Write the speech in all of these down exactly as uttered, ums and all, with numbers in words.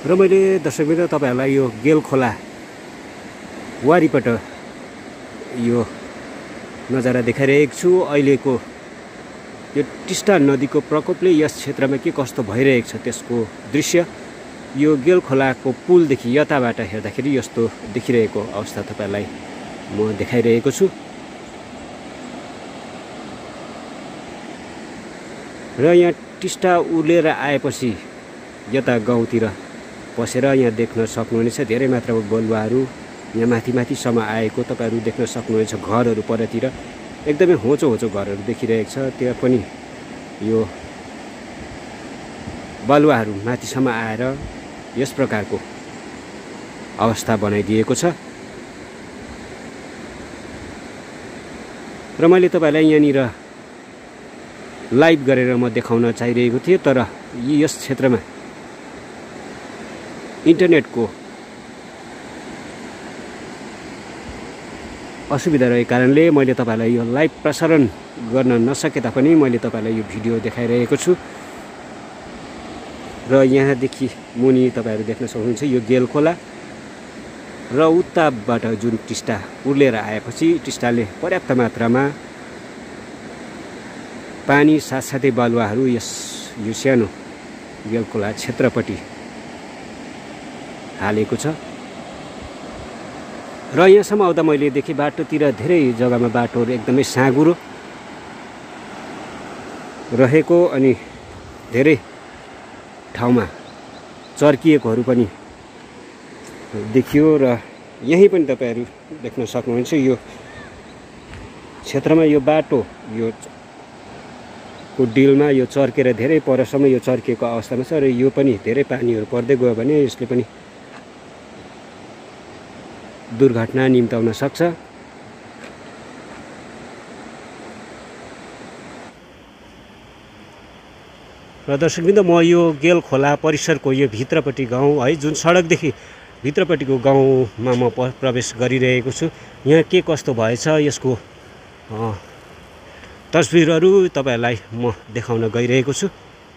र मैले दर्शकवृन्द तपाईहरुलाई यो गेल खोला वारीबाट यो नजारा देखाइरहेको छु। अहिलेको यो टिस्टा नदीको प्रकोपले यस क्षेत्रमा के कस्तो भइरहेको छ त्यसको दृश्य यो गेल खोलाको पुलदेखि यताबाट हेर्दाखेरि यस्तो देखिरहेको अवस्था तपाईहरुलाई म देखाइरहेको छु। र यहाँ टिस्टा उर्लेर आएपछि यता गाउँतिर पसेर यहाँ देख्न सक्नुहुनेछ धेरै मात्रामा बलुवाहरू यहाँ माथि माथिसम्म आएको तपाईहरु देख्न सक्नुहुनेछ। घरहरू परतिर एकदमै होचो होचो घरहरू देखिरहेको छ। त्यहाँ पनि यो बलुवाहरू माथिसम्म आएर यस प्रकारको अवस्था बनाइदिएको छ। र मैले तपाईलाई यहाँनिर लाइभ गरेर म देखाउन चाहिरहेको थिएँ, तर यस क्षेत्रमा इन्टरनेटको असुविधा रहेको कारणले मैले तपाईलाई यो लाइभ प्रसारण गर्न नसके तापनि मैले तपाईलाई यो भिडियो देखाइरहेको छु। र यहाँदेखि मुनि तपाईहरु देख्न सक्नुहुन्छ यो गेल खोला र उत्ताबाट जुन टिस्टा उर्लेर आएपछि टिस्टाले पर्याप्त मात्रामा पानी साथसाथै बालुवाहरू यस यो सानो गेल खोला क्षेत्रपट्टि हालेको छ। र यहाँसम्म आउँदा मैले देखेँ बाटोतिर धेरै जग्गामा बाटोहरू एकदमै साँघुरो रहेको अनि धेरै ठाउँमा चर्किएकोहरू पनि देखियो। र यही पनि तपाईहरु देख्न सक्नुहुन्छ यो क्षेत्रमा यो बाटो यो को डिलमा यो चर्केर धेरै परसम्म यो चर्किएको अवस्थामा छ। र यो पनि धेरै पानीहरू पर्दै गयो भने यसले पनि दुर्घटना निम्ताउन सक्छ। र दर्शकवृन्द म यो गेल खोला परिसरको यो भित्रपट्टि गाउँ है जुन सडकदेखि भित्रपट्टिको गाउँमा म प्रवेश गरिरहेको छु। यहाँ के कस्तो भएछ यसको तस्बिरहरू तपाईहरुलाई म देखाउन गइरहेको छु।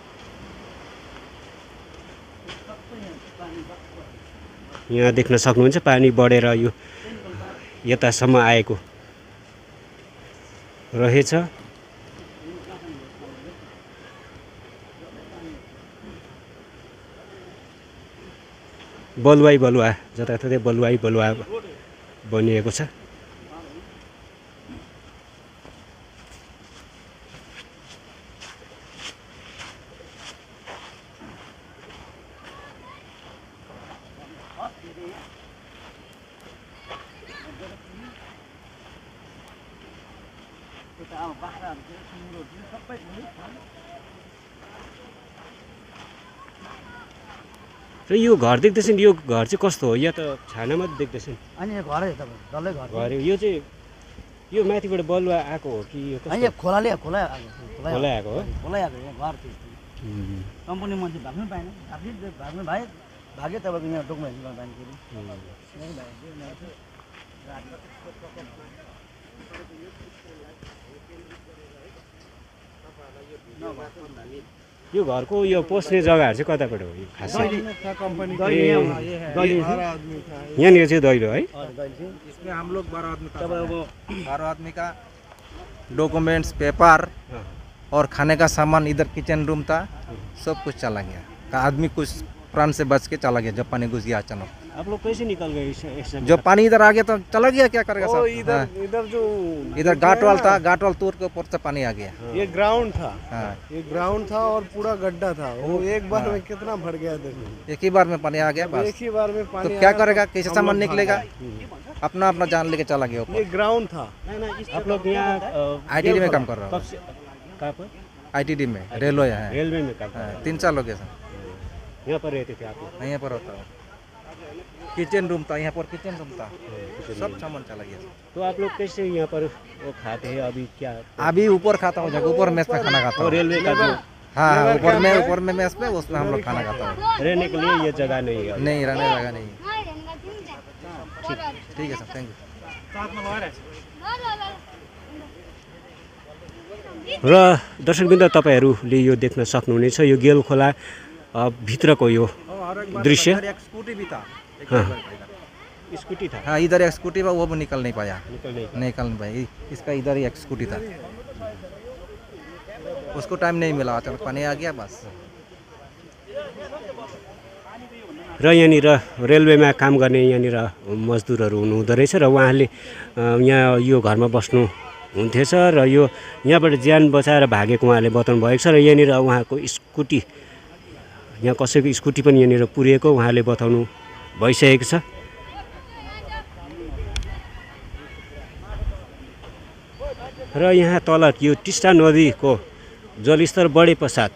यहाँ देख्न सक्नुहुन्छ पानी बढेर यो यतासम्म आएको रहेछ। बलुवाई बलुवा जताततै बलुवाई बलुवा बनिएको छ। र यो घर देख्दैछन् यो घर चाहिँ कस्तो हो? या त छाना मात्र देख्दैछन्? अनि यो घर है तपाईँ डल्लै घर घर यो चाहिँ यो माथिबाट बलुवा आएको हो कि यो कस्तो? यो खोलाले खोला आएको खोला आएको हो खोला आएको यहाँ घर थियो। कम्पनी मान्छे भाग्नु पाएन, भाग्नु भाग्नु भाइ भाग्यो तपाईँको यहाँ डकुमेन्ट गर्न पाएन फेरि। यो घरको यो पस्ने जग्गाहरू चाहिँ कताबाट हो? खासै यहाँनिर चाहिँ दैलो है। इसमें हम लोग बारह आदमी का बारह आदमी का डॉक्यूमेंट्स पेपर और खाने का सामान इधर किचन रूम था, सब कुछ चला गया। आदमी कुछ प्राण से बच के चला गया जब पानी घुस गया अचानक। आप लोग कैसे निकल गए? जब पानी इधर आ गया तो चला गया, क्या करेगा साहब? इधर हाँ। इधर जो इधर गाटवाल था, गाटवाल तोड़ के ऊपर से पानी आ गया। ये ग्राउंड था हाँ। ये ग्राउंड था और पूरा गड्ढा था। वो एक बार हाँ। में कितना भर गया देखो, एक ही बार में पानी आ गया बस। एक ही बार में पानी तो क्या करेगा? कैसे सामान निकलेगा? अपना अपना जान लेके चला गया ऊपर। ये ग्राउंड था। आप लोग यहाँ आई टी डी में काम कर रहा हूँ। कहाँ पर? आई टी डी में रेलवे है। रेलवे में काम? तीन साल हो गया सर। यहाँ पर रहते थे आप लोग? यहाँ पर होता हूँ। किचन रूम था, यहाँ पर किचन रूम था, सब सामान चला गया। तो आप लोग कैसे यहाँ पर वो खाते हैं अभी? क्या अभी ऊपर खाता हूँ, ऊपर मेस में खाना खाता हूँ। रेलवे का जो हाँ ऊपर में ऊपर में मेस में उसमें हम लोग खाना खाता हूँ। रहने के लिए ये जगह नहीं है? नहीं रहने जगह नहीं। ठीक है सर, थैंक यू। र दर्शकवृन्द तपाईहरुले यो देख्न सक्नुहुनेछ यो गेल खोला भित्रको यो और एक बार दृश्य। इधर एक स्कूटी भी था, एक हाँ। बार का इधर। स्कूटी था, हाँ इधर एक स्कूटी था, वो भी निकल नहीं पाया, निकल नहीं। निकल नहीं पाया। इसका इधर ही एक स्कूटी था, उसको टाइम नहीं मिला, अचानक पानी आ गया बस। र यहाँनिर रेलवेमा काम गर्ने यहाँनिर मजदुरहरू हुनुहुँदो रहेछ र उहाँले अ, यहाँ यो घरमा बस्नु हुन्थेछ र यो यहाँबाट ज्यान बचाएर भागेको उहाँले बताउनु भएको छ र यहाँनिर उहाँको स्कुटी, यहाँ कसैको स्कुटी पनि यहाँनिर पुरिएको उहाँले बताउनु भइसकेको छ। र यहाँ तल यो टिस्टा नदीको जलस्तर बढे पश्चात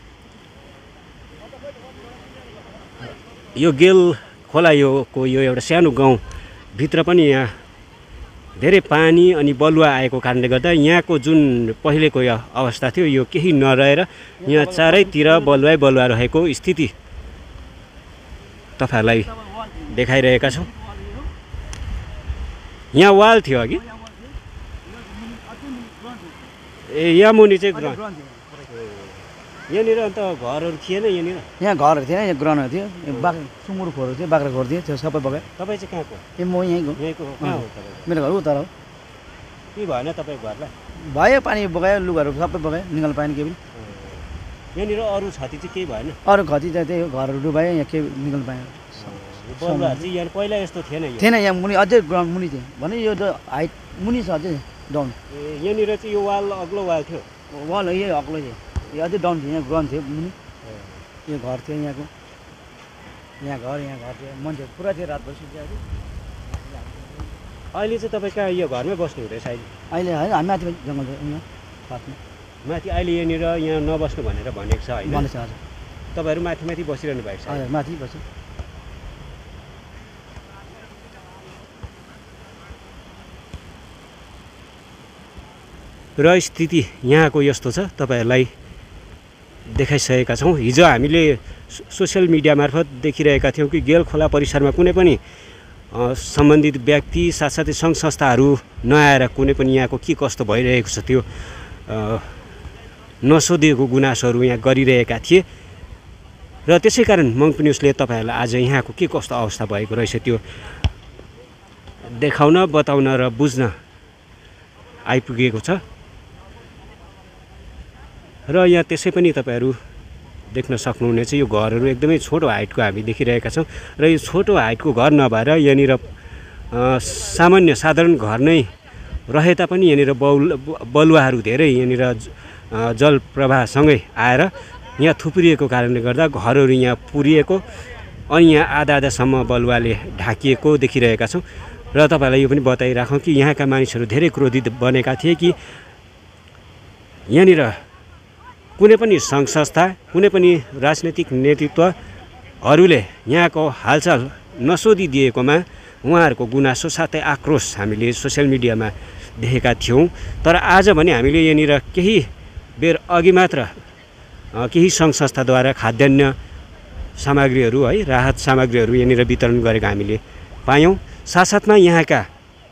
यो गेल खोला यो को यो एउटा सानो गाउँभित्र पनि यहाँ धेरै पानी अनि बलुवा आएको कारणले गर्दा यहाँको जुन पहिलेको यो अवस्था थियो यो केही नरहेर यहाँ चारैतिर बलुवै बलुवा रहेको स्थिति तपाईँहरूलाई देखाइरहेका छौँ। यहाँ वाल थियो अघि, ए यहाँ मुनि चाहिँ ग्राउन्ड, यहाँनिर अन्त घरहरू थिएन यहाँनिर? यहाँ घरहरू थिएन, यहाँ ग्राउन्डहरू थियो, बाख्रा सुँगुर खोरहरू थियो, बाख्रा खोर थियो, त्यो सबै बगायो। तपाईँ चाहिँ कहाँको? ए म यहीँको, यहीँको हो? कहाँ हो तपाईँ? मेरो घर उता हो। के भएन तपाईँको घरलाई? भयो, पानी बगायो, लुगाहरू सबै बगायो, निकाल्नु पाएन केही पनि। यहाँनिर अरू क्षति चाहिँ केही भएन? अरू खती चाहिँ त्यही हो, घरहरू डुबायो, यहाँ केही निकाल्नु पाएन। बलुवाहरू चाहिँ यहाँ पहिला यस्तो थिएन यो? थिएन, यहाँ मुनि अझै ग्राउन्ड मुनि थियो भने यो त हाइट मुनि छ अझै डाउन। ए यहाँनिर चाहिँ यो वाल अग्लो वाल थियो? वाल हो, यही अग्लो थियो, यो अझै डाउन थियो, यहाँ ग्राउन्ड थियो मुनि, यो घर थियो यहाँको, यहाँ घर यहाँ घर थियो, मान्छे पुरा थियो, रातभर सुत्यो। अहिले चाहिँ तपाईँ कहाँ यो घरमै बस्नु हुँदैछ अहिले? अहिले होइन, हामी माथि जङ्गल थियो यहाँ पातमा माथि अहिले यहाँनिर यहाँ नबस्नु भनेर भनेको छ होइन? भनेको छ। हजुर तपाईँहरू माथि माथि बसिरहनु भएको छ? हजुर माथि बस्छ। र स्थिति यहाँको यस्तो छ, तपाईँहरूलाई देखाइसकेका छौँ। हिजो हामीले सो- सोसियल मिडिया मार्फत देखिरहेका थियौँ कि गेल खोला परिसरमा कुनै पनि अ, सम्बन्धित व्यक्ति साथसाथै सङ्घ संस्थाहरू नआएर कुनै पनि यहाँको के कस्तो भइरहेको छ त्यो अ, नसोधिएको गुनासोहरू यहाँ गरिरहेका थिए र त्यसै कारण मङ्पु न्युजले तपाईँहरूलाई आज यहाँको के कस्तो अवस्था भएको रहेछ त्यो देखाउन, बताउन र बुझ्न आइपुगेको छ। र यहाँ त्यसै पनि तपाईँहरू देख्न सक्नुहुनेछ यो घरहरू एकदमै छोटो हाइटको हामी देखिरहेका छौँ र यो छोटो हाइटको घर नभएर यहाँनिर अ, सामान्य साधारण घर नै रहे तापनि यहाँनिर बौल बलुवाहरू धेरै यहाँनिर अ, जल प्रवाहसँगै आएर यहाँ थुप्रिएको कारणले गर्दा घरहरू यहाँ पुरिएको अनि यहाँ आधा आधासम्म बलुवाले ढाकिएको देखिरहेका छौँ। र तपाईँलाई यो पनि बताइराखौँ कि यहाँका मानिसहरू धेरै क्रोधित बनेका थिए कि यहाँनिर कुनै पनि सङ्घ संस्था, कुनै पनि राजनैतिक नेतृत्वहरूले यहाँको हालचाल नसोधिदिएकोमा उहाँहरूको गुनासो साथै आक्रोश हामीले सोसियल मिडियामा देखेका थियौँ। तर आज भने हामीले यहाँनिर केही बेर अघि मात्र अ, केही सङ्घ संस्थाद्वारा खाद्यान्न सामग्रीहरू है राहत सामग्रीहरू यहाँनिर वितरण गरेको हामीले पायौँ। साथसाथमा यहाँका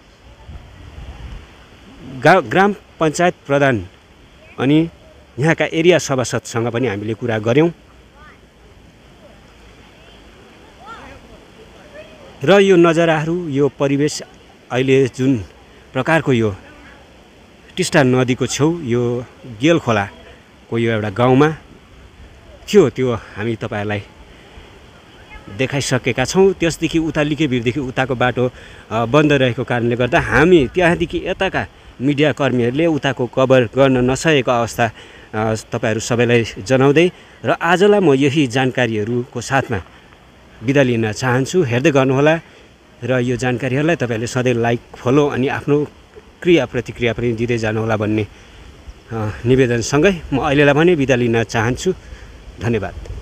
गा ग्राम पञ्चायत प्रधान अनि यहाँका एरिया सभासदसँग पनि हामीले कुरा गऱ्यौँ र यो नजाराहरू, यो परिवेश अहिले जुन प्रकारको यो टिस्टा नदीको छेउ यो गेल खोलाको यो एउटा गाउँमा थियो त्यो हामी तपाईँहरूलाई देखाइसकेका छौँ। त्यसदेखि उता लिकेभिरदेखि उताको बाटो अ, बन्द रहेको कारणले गर्दा हामी त्यहाँदेखि यताका मिडियाकर्मीहरूले उताको कभर गर्न नसकेको अवस्था अ, तपाईँहरू सबैलाई जनाउँदै र आजलाई म यही जानकारीहरूको साथमा बिदा लिन चाहन्छु। हेर्दै गर्नुहोला र यो जानकारीहरूलाई तपाईँहरूले सधैँ लाइक, फलो अनि आफ्नो क्रिया प्रतिक्रिया पनि दिँदै जानुहोला भन्ने अ, निवेदनसँगै म अहिलेलाई भने बिदा लिन चाहन्छु। धन्यवाद।